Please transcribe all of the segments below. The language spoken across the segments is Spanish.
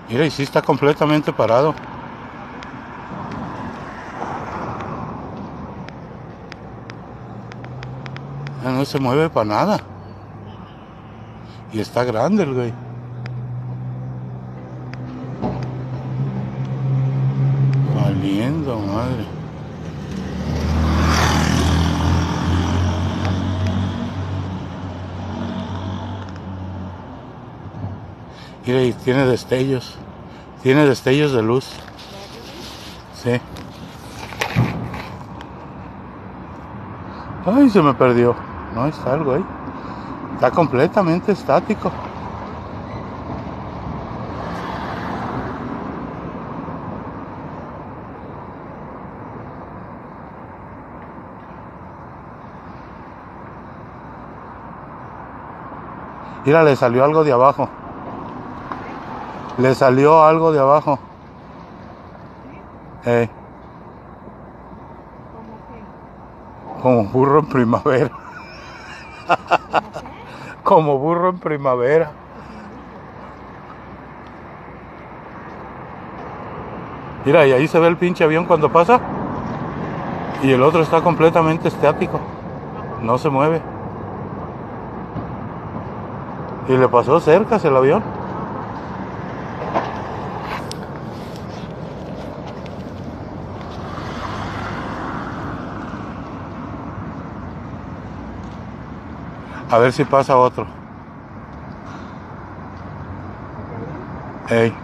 Mira, y sí está completamente parado. Ya no se mueve para nada. Y está grande el güey. Valiendo, madre. Mira, y tiene destellos. Tiene destellos de luz. Sí. Ay, se me perdió. No, está algo ahí. Está completamente estático. Mira, le salió algo de abajo. Le salió algo de abajo. Eh, como burro en primavera. Como burro en primavera. Mira, y ahí se ve el pinche avión cuando pasa. Y el otro está completamente estático. No se mueve. Y le pasó cerca el avión. A ver si pasa otro. Ey.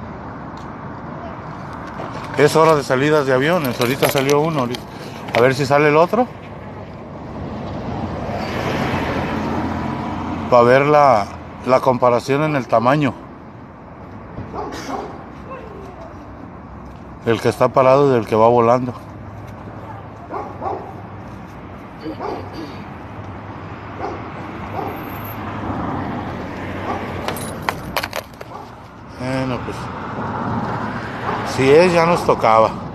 Es hora de salidas de aviones. Ahorita salió uno. A ver si sale el otro. Para ver la comparación en el tamaño. El que está parado y del que va volando. Bueno, pues si es, ya nos tocaba.